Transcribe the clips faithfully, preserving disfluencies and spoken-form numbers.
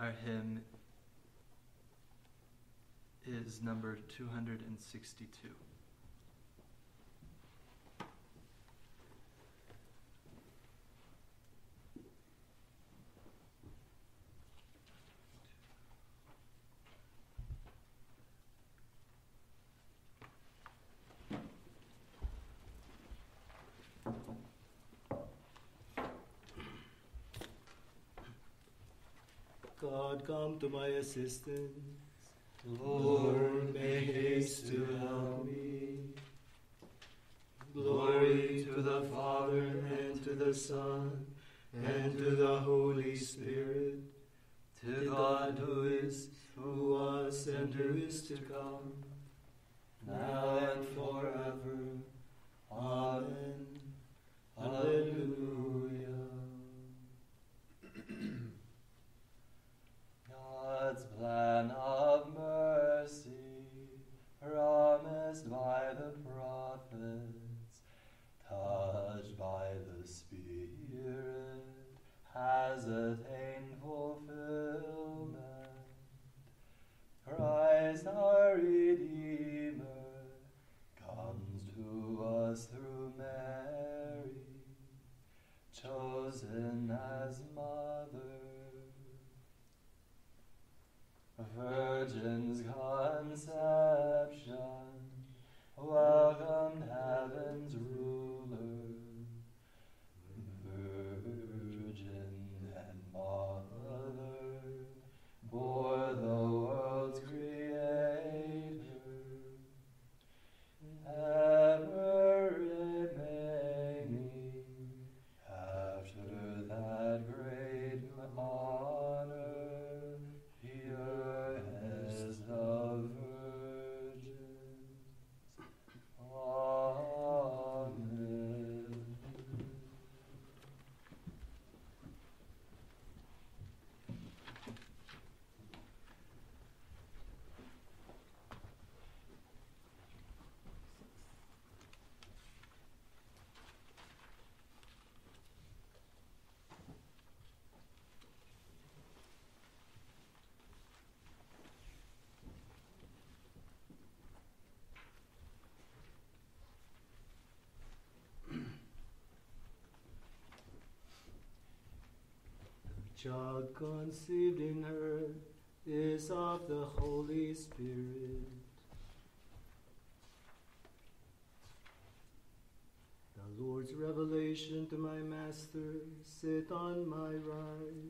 Our hymn is number two hundred sixty-two. God, come to my assistance. Lord, make haste to help me. Glory to the Father, and to the Son, and to the Holy Spirit, to God who is, who was, and who is to come, now and forever. Amen. Hallelujah. God's plan of mercy, promised by the prophets, touched by the Spirit, has attained fulfillment. Christ our Redeemer comes to us through Mary, chosen as mother. Virgin's conception welcomed heaven's ruler. Virgin and mother bore the world's creator, ever remaining after that great honor. Of virgins. Amen. Child conceived in her is of the Holy Spirit. The Lord's revelation to my Master, sit on my right.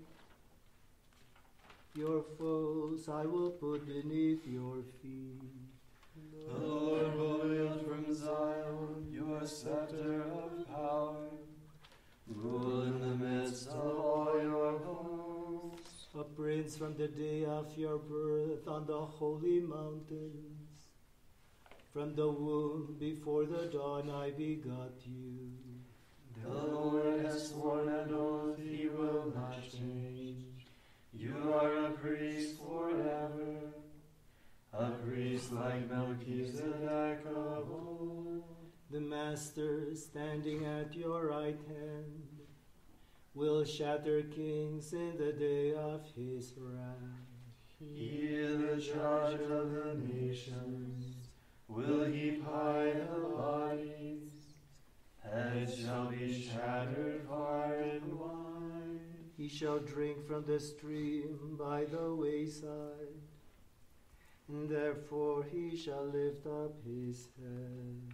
Your foes I will put beneath your feet. The Lord will wield from Zion your scepter of power. Rule in the midst of all your hosts. A prince from the day of your birth on the holy mountains. From the womb before the dawn I begot you. The Lord has sworn an oath he will not change. You are a priest forever, a priest like Melchizedek of old. The Master, standing at your right hand, will shatter kings in the day of his wrath. He is the judge of the nations, will heap high the bodies. Heads shall be shattered far and wide. He shall drink from the stream by the wayside, and therefore he shall lift up his head.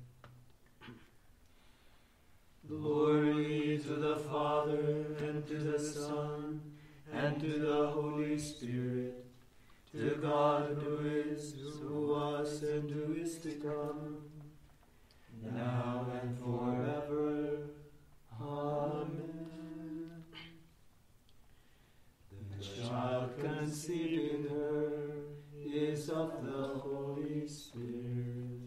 Glory to the Father, and to the Son, and to the Holy Spirit, to God who is, who was, and who is to come, now and forever. Amen. The child conceived in her is of the Holy Spirit.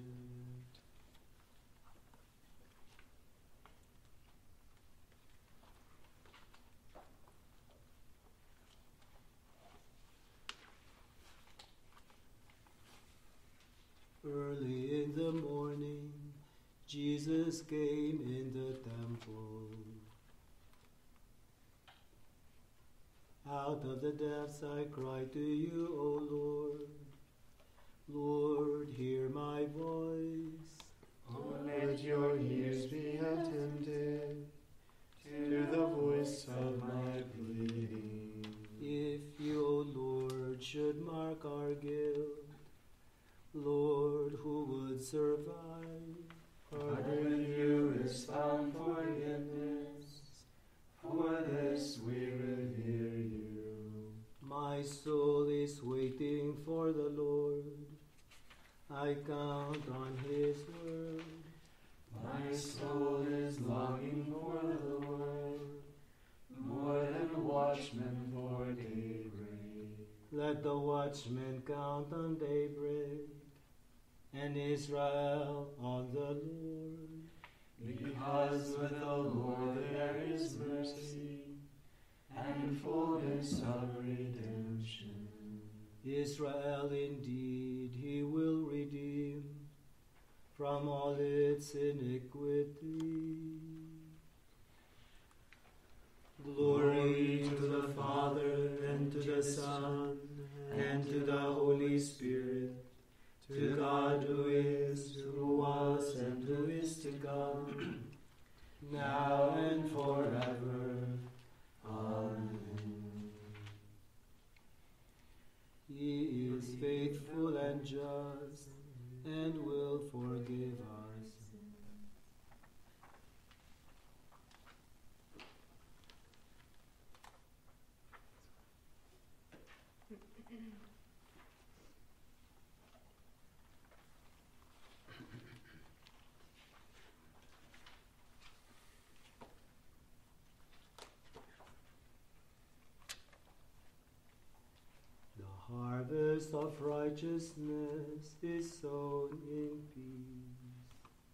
Early in the morning, Jesus came in the temple, Out of the depths I cry to you, O Lord. Lord, hear my voice. Oh, let your ears be attentive to the voice of my pleading. If you, O Lord, should mark our guilt, Lord, who would survive? For with you is found forgiveness. For this we revere you. My soul is waiting for the Lord. I count on his word. My soul is longing for the Lord, more than watchmen for daybreak. Let the watchmen count on daybreak, and Israel on the Lord. Because with the Lord there is mercy, and fullness of redemption. Israel indeed he will redeem from all its iniquity. Glory to the Father, and to the Son, and to the Holy Spirit, to God who is, who was, and who is to come, now and forever. Amen. He is faithful and just, and will forgive our sins. The harvest of righteousness is sown in peace.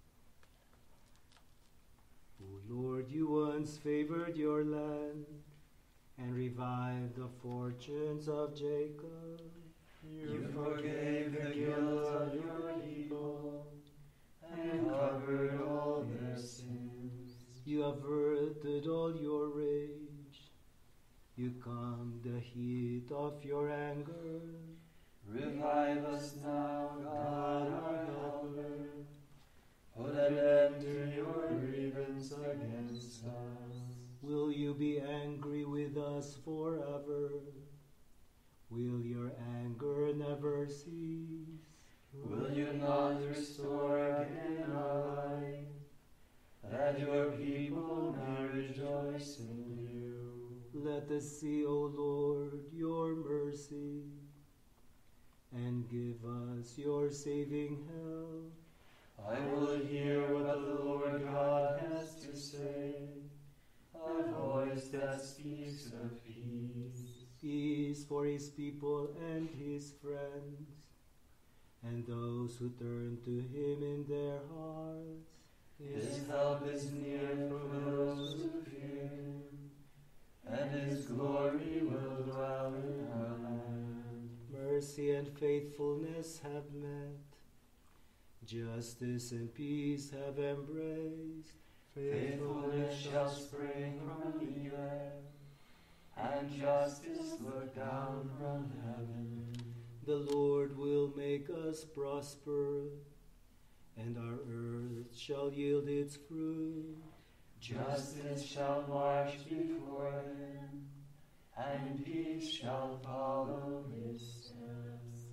O Lord, you once favored your land and revived the fortunes of Jacob. You forgave the guilt of your people and covered all their sins. You averted all your rage. You calmed the heat of your anger. Revive us now, God our helper. Put an end to your grievance against us. Will you be angry with us forever? Will your anger never cease? Will you not restore again our life, that your people may rejoice in you? Let us see, O Lord, your mercy, and give us your saving help. I will hear what the Lord God has to say, a voice that speaks of peace. Peace for his people and his friends, and those who turn to him in their hearts. His help is near for those who fear him, and his glory will dwell in our land. Mercy and faithfulness have met. Justice and peace have embraced. Faithfulness shall spring from the earth, and justice look down from heaven. The Lord will make us prosper, and our earth shall yield its fruit. Justice shall march before him, and peace shall follow his steps.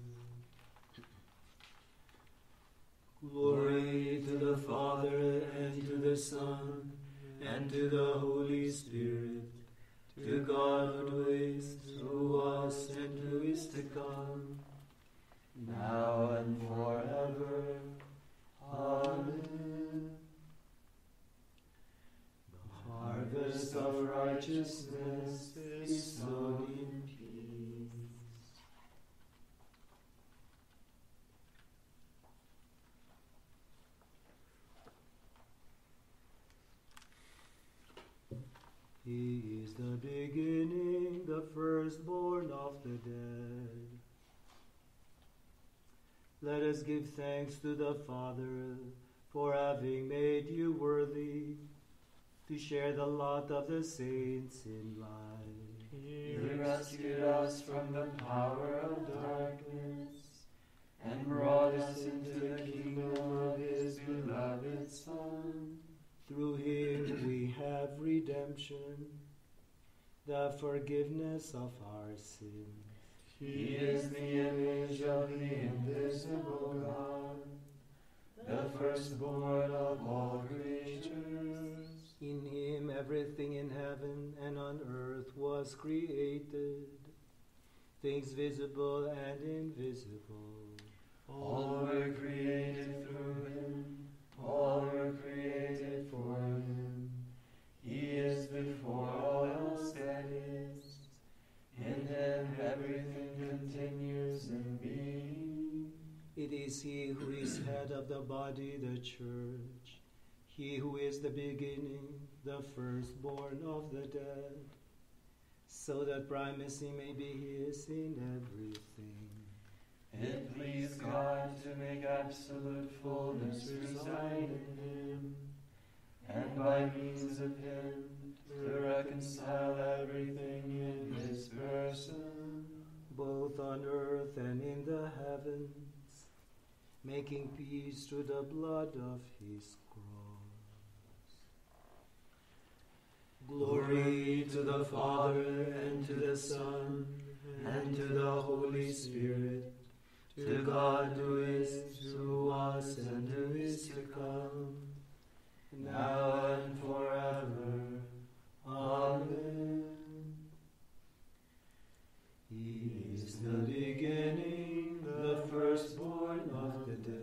Glory to the Father, and to the Son, and to the Holy Spirit, to God who is, who was, and who is to come, now and forever. Amen. The harvest of righteousness is sown in peace. He is the beginning, the firstborn of the dead. Let us give thanks to the Father for having made you worthy to share the lot of the saints in life. You rescued us from the power of darkness and brought us into the kingdom of His beloved Son. Through Him we have redemption, the forgiveness of our sins. He is the image of the invisible God, the firstborn of all creatures. In Him everything in heaven and on earth was created, things visible and invisible. All were created through Him, all were created for Him. He is before all else that is. In Him everything continues in being. It is He who is head of the body, the church, He who is the beginning, the firstborn of the dead, so that primacy may be His in everything. It pleased God to make absolute fullness reside in Him, and by means of Him to reconcile everything in His person, both on earth and in the heavens, making peace through the blood of His cross. Glory to the Father, and to the Son, and to the Holy Spirit, to God who is, who was, and who is to come, now and forever. Amen. He is the beginning, the firstborn of the dead.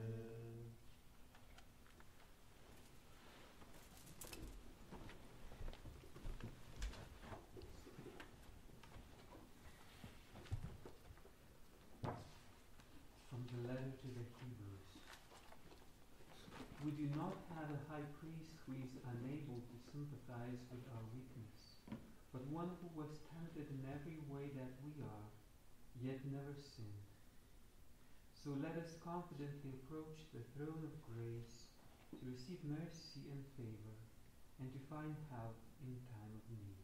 From the letter to the Hebrews. We do not have a high priest who is unable to sympathize with our weakness, but one who was tempted in every way that we are, yet never sinned. So let us confidently approach the throne of grace to receive mercy and favor, and to find help in time of need.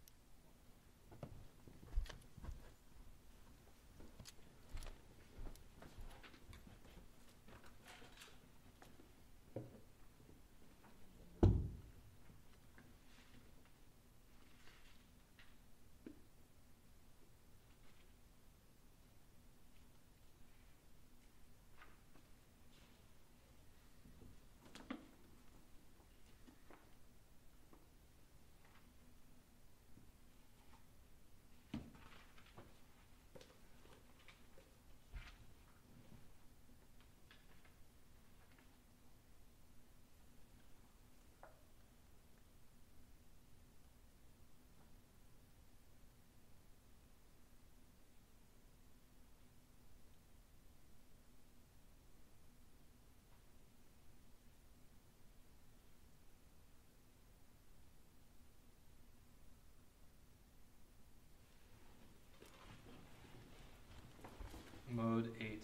Mode eight.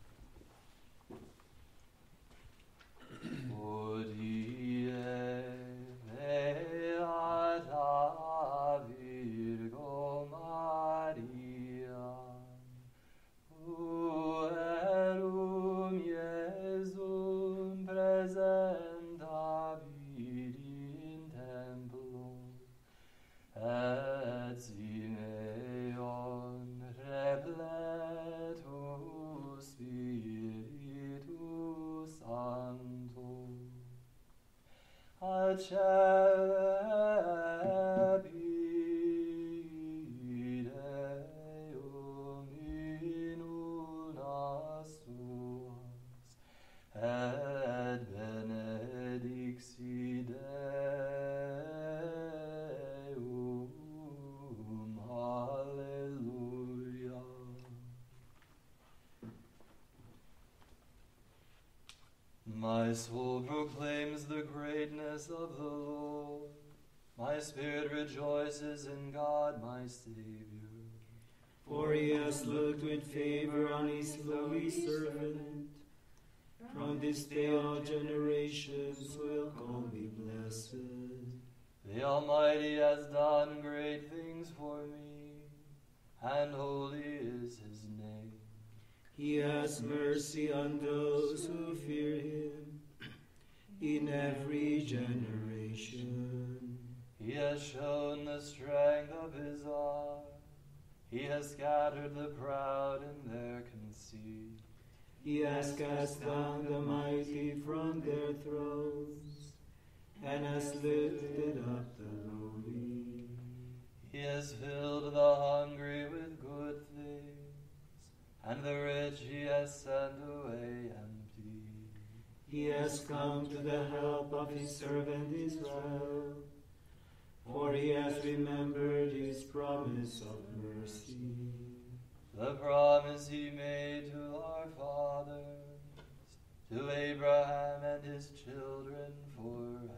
Odie beata Virgo Maria, puerum Iesum presentavi in templo, et Simeon repletus Spiritus Sancto, accepi Deum in unas tuas, et benedixi Deum. Hallelujah. My soul proclaims the greatness of the Lord. My spirit rejoices in God my Savior. For He has looked with favor on His lowly servant. From this day all generations will call me blessed. The Almighty has done great things for me. and holy is his name. He has mercy on those who fear him in every generation. He has shown the strength of his arm. He has scattered the proud in their conceit. He has cast down the mighty from their thrones and has lifted up the lowly. He has filled the hungry with good things, and the rich he has sent away empty. He has come to the help of his servant Israel, for he has remembered his promise of mercy. The promise he made to our fathers, to Abraham and his children forever.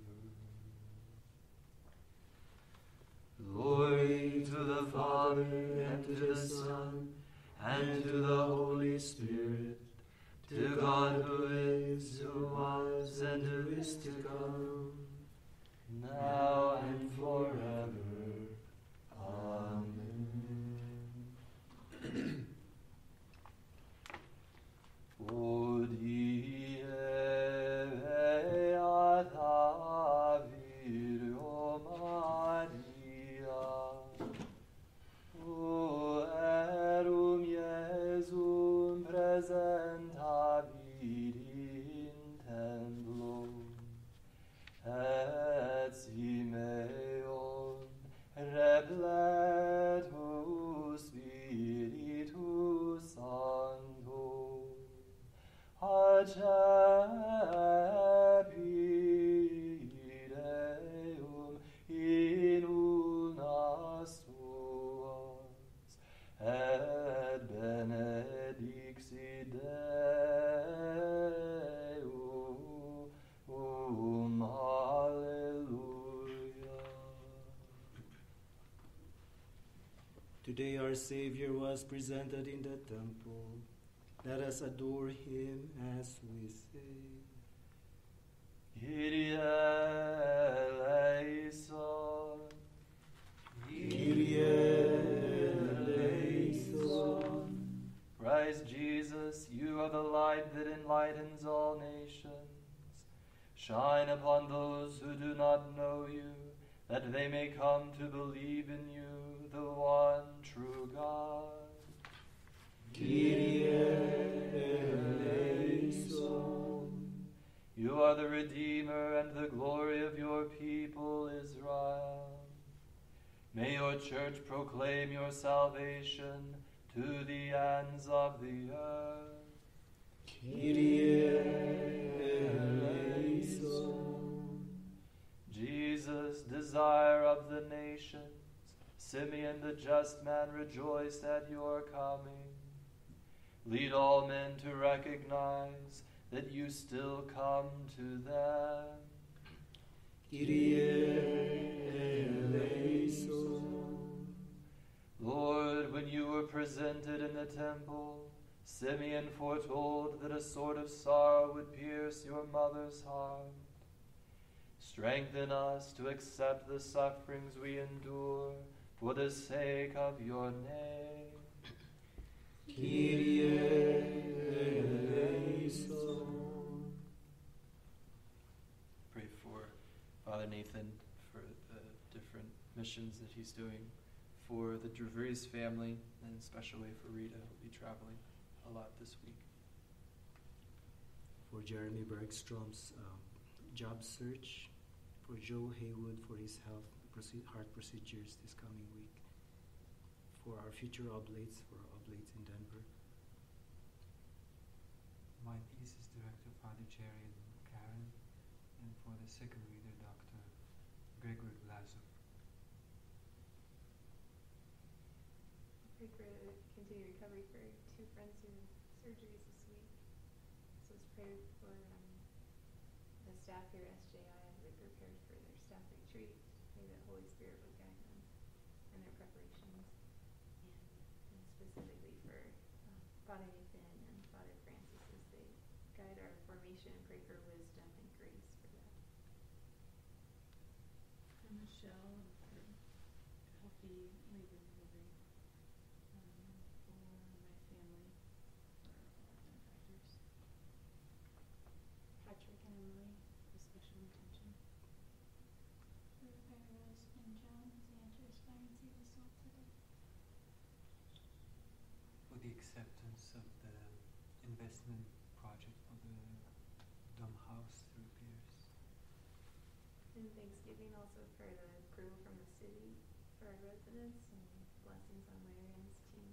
Glory to the Father, and to the Son, and to the Holy Spirit, to God who is, who was, and who is to come, now and forever. Amen. Odie beata Virgo Maria, o erum Iesum presentavit in templum, et Simeon repletus Spiritus Sancto, accepit eum in unas tuas, et benedixit Deum. Hallelujah. Today our Savior was presented in the temple. Let us adore him as we say. Kyrie eleison. Kyrie eleison. Christ Jesus, you are the light that enlightens all nations. Shine upon those who do not know you, that they may come to believe in you, the one true God. Kyrie eleison. You are the Redeemer and the glory of your people, Israel. May your church proclaim your salvation to the ends of the earth. Kyrie eleison. Jesus, desire of the nations, Simeon the just man rejoiced at your coming. Lead all men to recognize that you still come to them. Kyrie eleison. Lord, when you were presented in the temple, Simeon foretold that a sort of sorrow would pierce your mother's heart. Strengthen us to accept the sufferings we endure for the sake of your name. Kyrie eleison. Pray for Father Nathan for the different missions that he's doing, for the DeVries family, and especially for Rita, who'll be traveling a lot this week. For Jeremy Bergstrom's um, job search, for Joe Haywood for his health proce- heart procedures this coming week, for our future oblates, for our oblates in Denver. My thesis director, Father Jerry and Karen, and for the second reader, Doctor Gregory Vlasov. Pray for the continued recovery for two friends who had surgeries this week. So let's pray for um, the staff here at S J I as they prepared for their staff retreat. Pray that Holy Spirit would guide them in their preparations. And, and specifically for um, Father Nathan and Father Francis as they guide our formation. Pray for wisdom and grace for that. For Michelle and for healthy labor delivery. for the acceptance of the investment project for the Dom House repairs. And Thanksgiving also for the approval from the city for our residents and blessings on Larry and his team.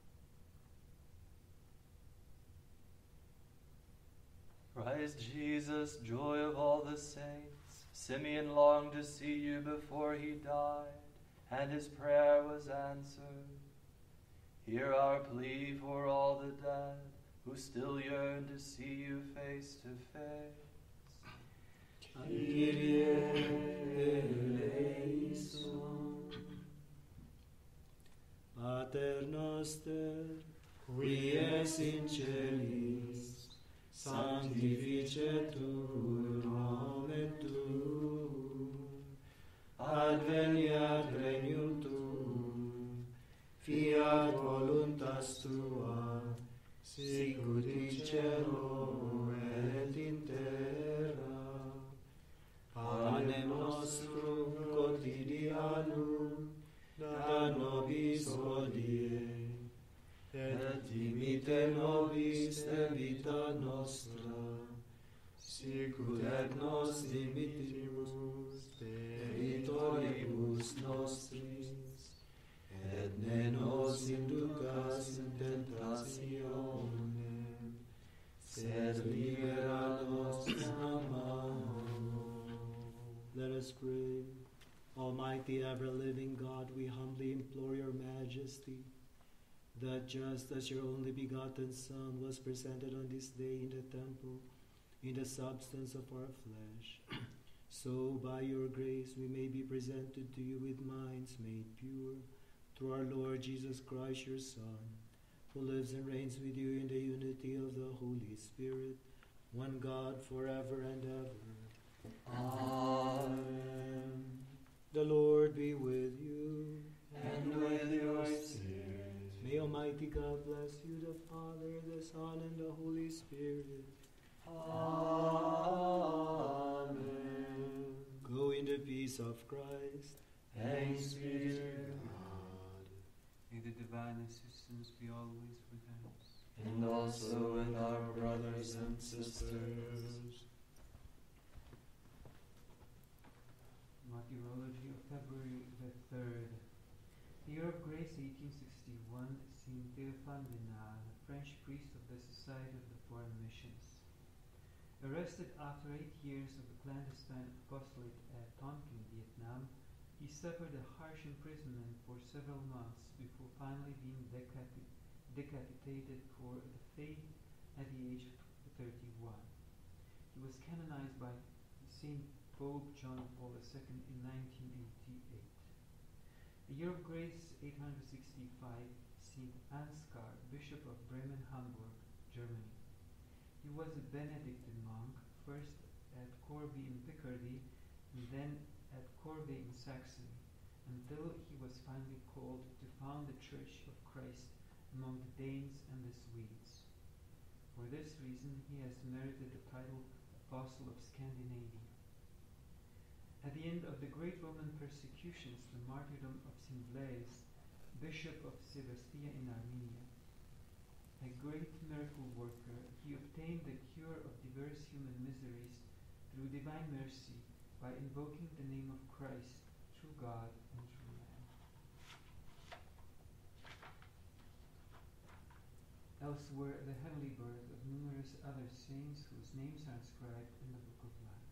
Christ Jesus, joy of all the saints, Simeon longed to see you before he died, and his prayer was answered. Hear our plea for all the dead, who still yearn to see you face to face. Kyrie eleison. Pater noster, qui es in celis, sanctificetur nomen tuum, adveniat regnum tuum, fiat voluntas tua, sicut in cielo et in terra. Panem nostrum quotidianum da nobis hodie, et dimite nobis debita nostra, sicut et nos dimittimus debitoribus nostris, et ne nos inducas in tentationem, sed libera nos a malo. Let us pray. Almighty, ever-living God, we humbly implore your majesty that just as your only begotten Son was presented on this day in the temple in the substance of our flesh, so by your grace we may be presented to you with minds made pure through our Lord Jesus Christ, your Son, who lives and reigns with you in the unity of the Holy Spirit, one God, forever and ever. Amen. The Lord be with you. And with your spirit. May Almighty God bless you, the Father, the Son, and the Holy Spirit. Amen. Go in the peace of Christ. Thanks be to God. May the divine assistance be always with us. And also with our brothers and sisters. Martyrology of February the third. Year of Grace eighteen sixty-one, Saint Théophane Denard, a French priest of the Society of the Foreign Missions. Arrested after eight years of the clandestine apostolate at Tonkin, Vietnam, he suffered a harsh imprisonment for several months before finally being decapi- decapitated for the faith at the age of thirty-one. He was canonized by Saint Pope John Paul the Second in nineteen eighty-eight. The Year of Grace eight hundred sixty-five, Saint Ansgar, Bishop of Bremen, Hamburg, Germany. He was a Benedictine monk, first at Corby in Picardy, and then at Corvey in Saxony, until he was finally called to found the Church of Christ among the Danes and the Swedes. For this reason, he has merited the title Apostle of Scandinavia. At the end of the great Roman persecutions, the martyrdom of Saint Blaise, Bishop of Sebastia in Armenia. A great miracle worker, he obtained the cure of diverse human miseries through divine mercy by invoking the name of Christ, true God and true man. Elsewhere, the heavenly birth of numerous other saints whose names are inscribed in the Book of Life.